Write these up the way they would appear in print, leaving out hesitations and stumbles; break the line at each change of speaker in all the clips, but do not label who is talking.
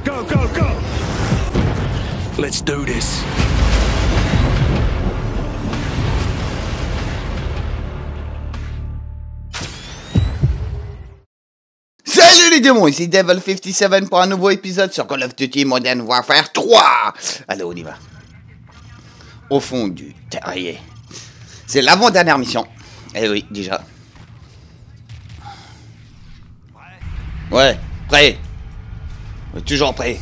Go, go, go! Let's do this.
Salut les démons, ici Devil57 pour un nouveau épisode sur Call of Duty Modern Warfare 3. Allez, on y va. Au fond du terrier. C'est l'avant-dernière mission. Eh oui, déjà. Ouais, prêt. Toujours prêt.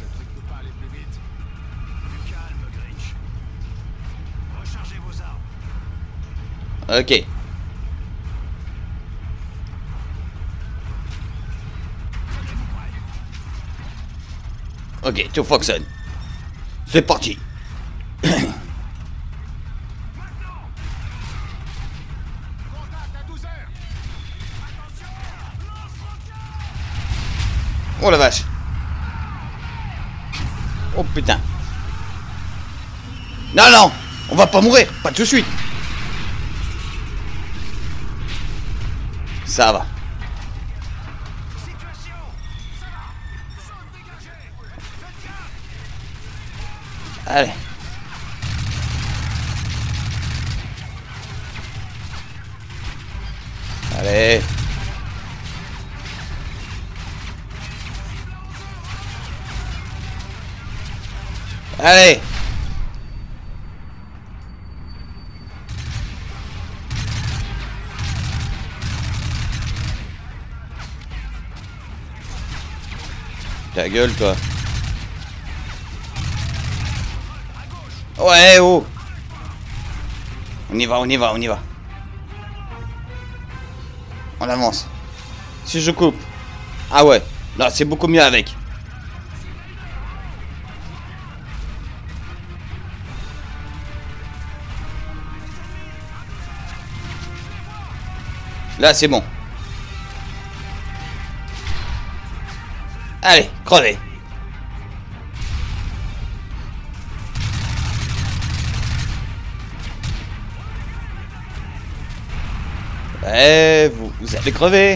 Ok. Ok, tout fonctionne. C'est parti. Oh la vache. Oh putain. Non, non, on va pas mourir, pas tout de suite. Ça va. Allez. Allez. Allez. Ta gueule, toi. Ouais, oh. On y va, on y va, on y va. On avance. Si je coupe. Ah ouais, là c'est beaucoup mieux avec. Là c'est bon. Allez, crevez. Eh, vous allez crever.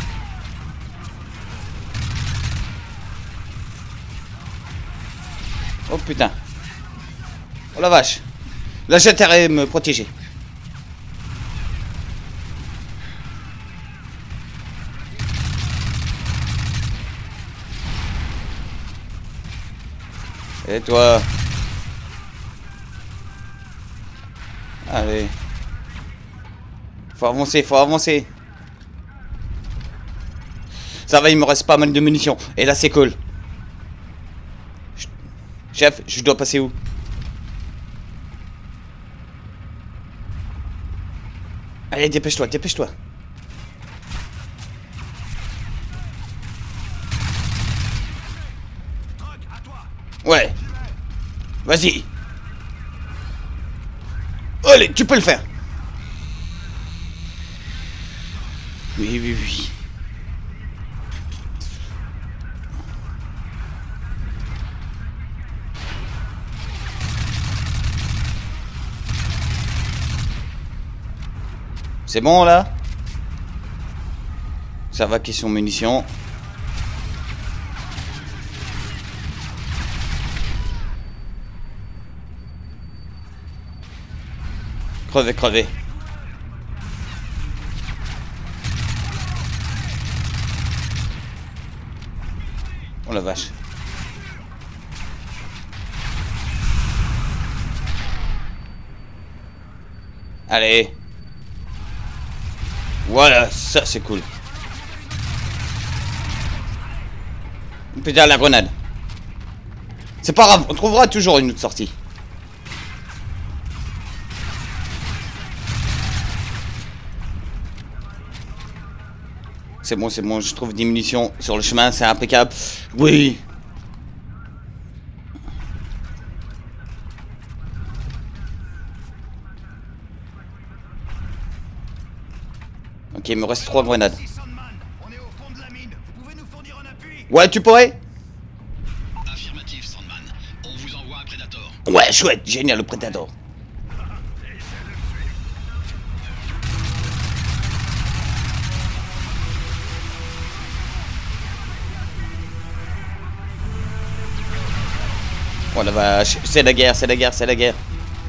Oh putain. Oh la vache. Là j'ai intérêt à me protéger. Et toi? Allez. Faut avancer, faut avancer. Ça va, il me reste pas mal de munitions. Et là, c'est cool. Chef, je dois passer où? Allez, dépêche-toi, dépêche-toi. Ouais. Vas-y. Allez, tu peux le faire. Oui, oui, oui. C'est bon, là? Ça va, question munitions. Crevez, crevez. Oh la vache. Allez. Voilà, ça c'est cool. Putain, la grenade. C'est pas grave, on trouvera toujours une autre sortie. C'est bon, je trouve des munitions sur le chemin, c'est impeccable. Oui. Ok, il me reste 3 grenades. Ouais, tu pourrais?
Affirmatif, Sandman. On vous envoie un Predator.
Ouais, chouette, génial, le Predator. Oh la vache, c'est la guerre, c'est la guerre, c'est la guerre.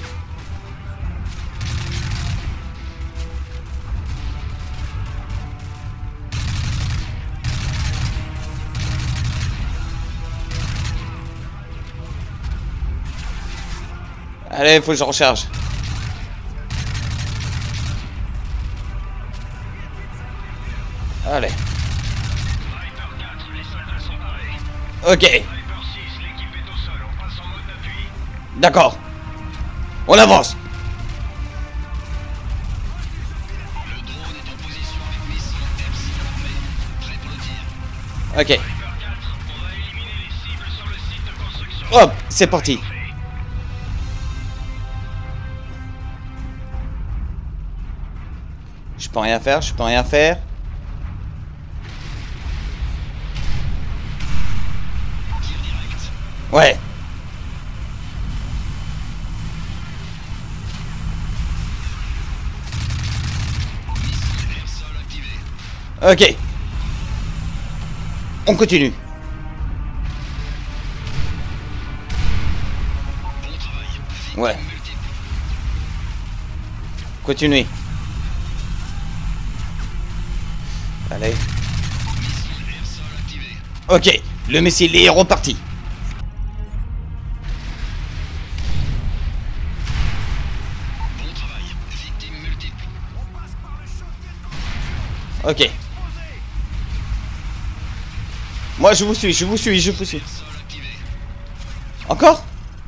Allez, faut que je recharge. Allez. Ok. D'accord. On avance.
Le drone est en position avec missile Epsilon armé. Prêt pour le tir.
Ok. Hop, c'est parti. Je peux rien faire, je peux rien faire.
Tir direct.
Ouais.
Missile air-sol activé.
Ok. On continue.
Bon travail. Victime
Ouais.
multiple.
Continuez. Allez.
Missile air-sol activé.
Ok. Le missile est reparti.
Bon travail. Victime multiple.
Ok. Moi je vous suis, je vous suis, je vous suis.
Air-sol activé.
Encore?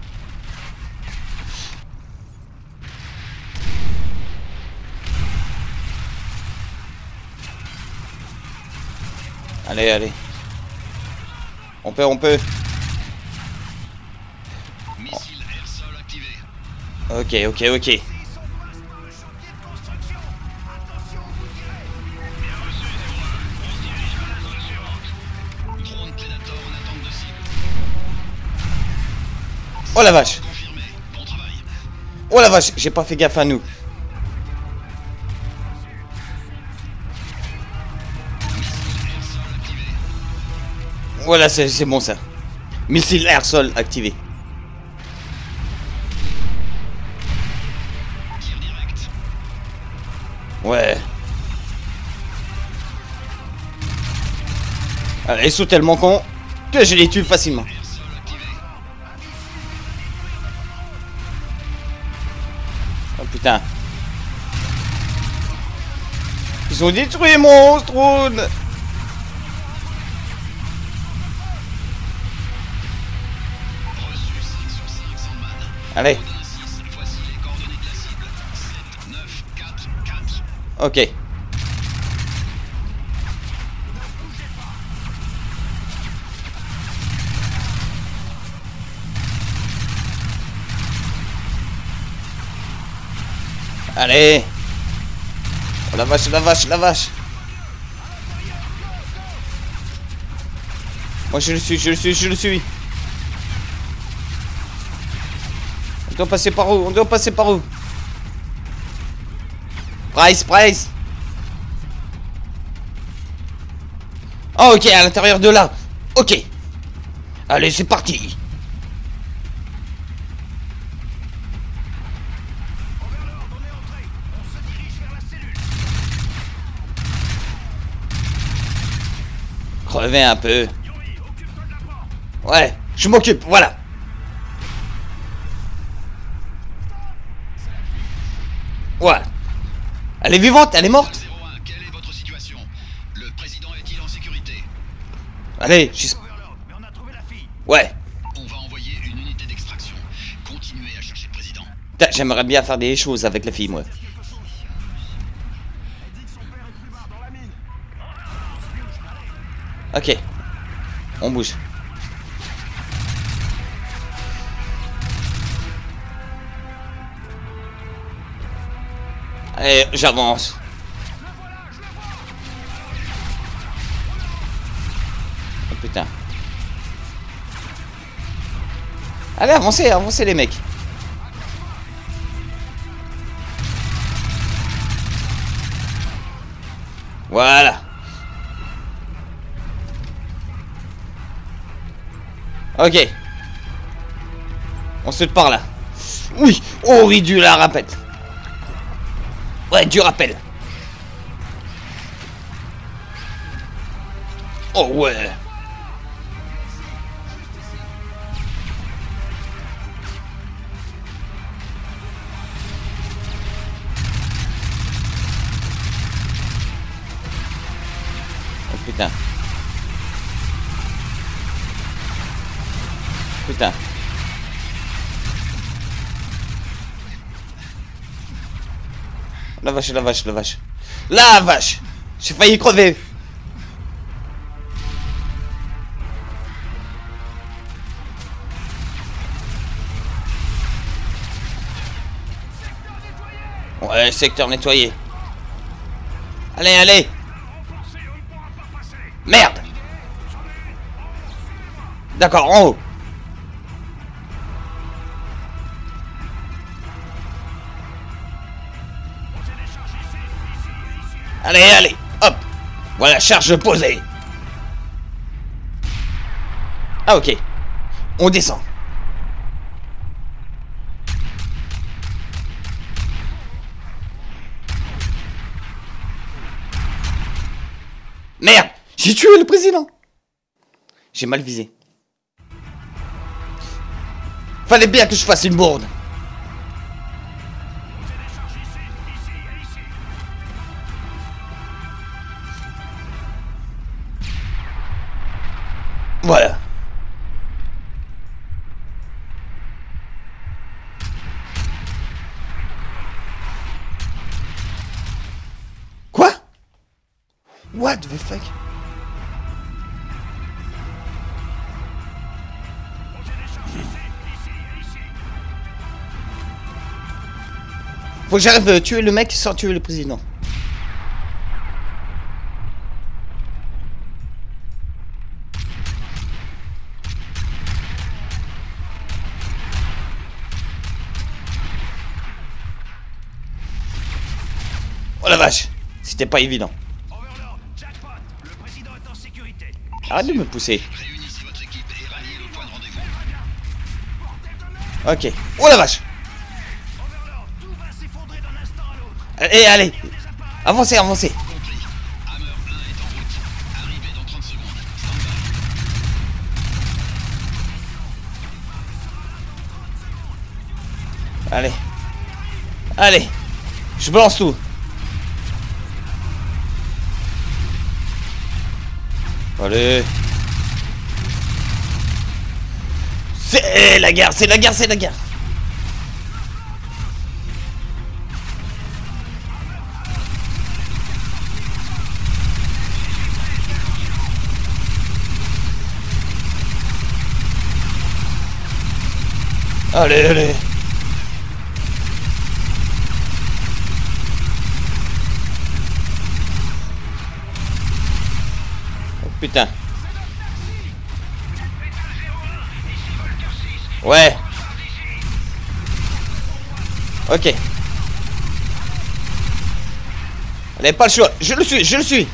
Allez, allez. On peut, on peut.
Missile air-sol activé.
Ok, ok, ok.
Drone Predator en attente de cible.
Oh la vache.
Confirmé. Bon travail.
Oh la vache, j'ai pas fait gaffe à nous.
Missile air-sol activé.
Voilà, c'est bon ça. Missile air-sol activé.
Tir direct.
Ouais. Ils sont tellement cons que je les tue facilement.
Air-sol activé.
Oh putain. Ils ont détruit mon drone.
Reçu 5 sur 5 Sandman.
Allez.
Odin 6. Voici les coordonnées de la cible. 7, 9, 4, 4.
Ok. Allez. Oh la vache, la vache, la vache. Moi je le suis, je le suis, je le suis. On doit passer par où? On doit passer par où? Price, Price. Oh ok, à l'intérieur de là. Ok. Allez, c'est parti. Crevez un peu. Ouais, je m'occupe, voilà. Ouais. Elle est vivante, elle est morte.
01, quelle est votre situation? Le président est-il en sécurité?
Allez,
Mais on a trouvé la fille.
ouais.
On va envoyer une unité d'extraction. Continuez à chercher le président.
Putain, j'aimerais bien faire des choses avec la fille, moi.
Elle dit que son père est plus bas dans la mine.
Ok. On bouge. Allez, j'avance. Oh putain. Allez, avancez, avancez les mecs. Voilà. Ok. On saute par là. Oui. Oh oui, du la rappel. Ouais, du rappel. Oh ouais. Oh putain. Putain. La vache, la vache, la vache. La vache. J'ai failli crever. Ouais, secteur nettoyé. Allez, allez. Merde. D'accord, en haut. Allez, allez, hop. Voilà, charge posée. Ah, ok. On descend. Merde, j'ai tué le président. J'ai mal visé. Fallait bien que je fasse une bourde. Voilà. Quoi? What the fuck? Faut que j'arrive à tuer le mec sans tuer le président. Oh la vache, c'était pas évident.
Overlord, jackpot, le président est en sécurité.
Arrête de me pousser.
Réunissez votre équipe et ralliez le point de rendez-vous.
Ok. Oh la vache.
Overlord, tout va s'effondrer d'un instant à l'autre.
Allez, allez. Avancez, avancez.
Compris. Hammer 1 est en route. Arrivez dans 30 secondes. Stand-by.
Allez. Allez. Je balance tout. Allez. C'est la guerre, c'est la guerre, c'est la guerre. Allez, allez. Oh putain. Ouais. Ok. Allez, pas le choix. Je le suis, je le suis.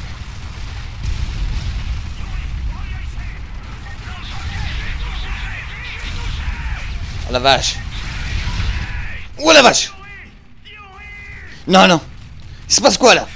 Oh la vache. Oh la vache. Non, non. Il se passe quoi là?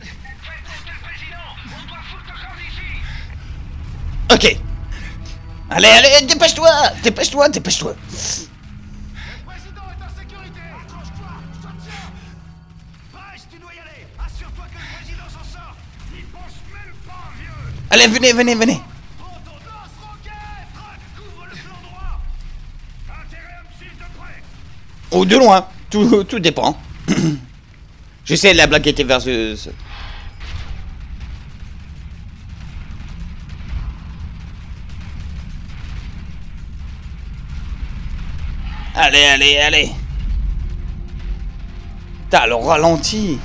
Ok. Allez, allez, dépêche-toi. Dépêche-toi, dépêche-toi.
Le président est en sécurité. Accroche-toi, je te tiens. Price, tu dois y aller. Assure-toi que le président s'en sort. Il pense même pas, vieux.
Allez, venez, venez, venez.
Prends ton lance-roquette. Couvre le flanc droit. Intérêt à me suivre de près.
Ou de loin. Tout dépend. J'essaie de la blagueter vers ce... Allez, allez, allez. T'as le ralenti.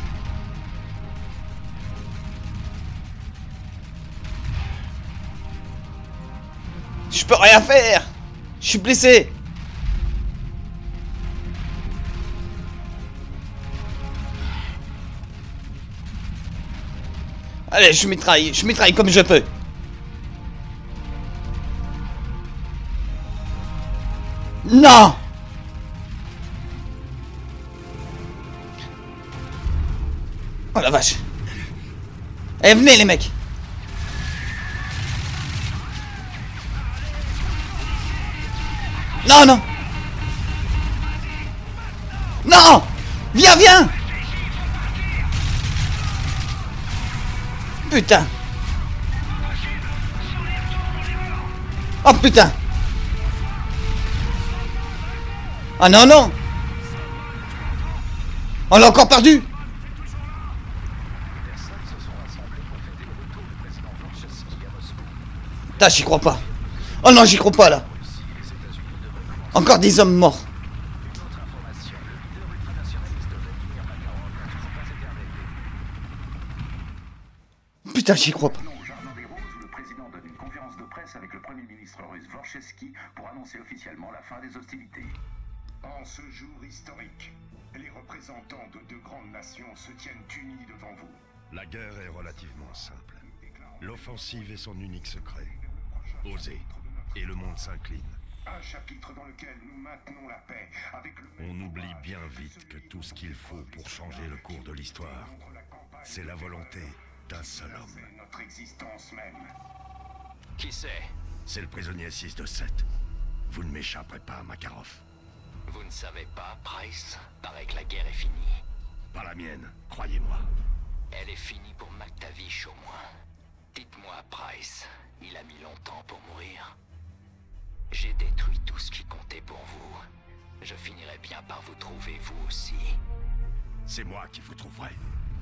Je peux rien faire. Je suis blessé. Allez, je mitraille comme je peux. Non. Eh, venez les mecs. Non, non. Non. Viens, viens. Putain. Oh putain. Ah non, non. On l'a encore perdu. Putain, j'y crois pas. Oh non, j'y crois pas là. Encore des hommes morts. Putain, j'y crois pas.
Le président donne une conférence de presse avec le premier ministre russe Vorchevski pour annoncer officiellement la fin des hostilités. En ce jour historique, les représentants de deux grandes nations se tiennent unis devant vous.
La guerre est relativement simple. L'offensive est son unique secret. Osez, et le monde s'incline.
Un chapitre dans lequel nous maintenons la paix avec le...
On oublie bien vite que tout ce qu'il faut pour changer le cours de l'histoire, c'est la volonté d'un seul homme.
C'est notre existence même.
Qui c'est?
C'est le prisonnier 627. Vous ne m'échapperez pas, Makarov.
Vous ne savez pas, Price? Paraît que la guerre est finie.
Pas la mienne, croyez-moi.
Elle est finie pour McTavish au moins. Dites-moi, Price, il a mis longtemps pour mourir. J'ai détruit tout ce qui comptait pour vous. Je finirai bien par vous trouver, vous aussi.
C'est moi qui vous trouverai.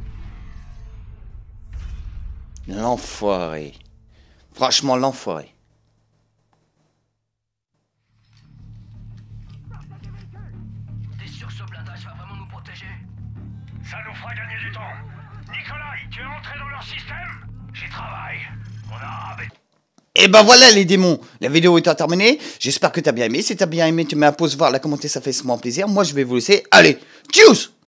L'enfoiré. Franchement, l'enfoiré.
T'es sûr que ce blindage va vraiment nous protéger? Ça nous fera gagner du temps. Nikolai, tu es entré dans leur système? J'y travaille. On a...
Et ben voilà les démons, la vidéo est terminée, j'espère que t'as bien aimé, si t'as bien aimé tu mets un pouce, voir, la commenter, ça fait extrêmement plaisir, moi je vais vous laisser, allez, tchuss!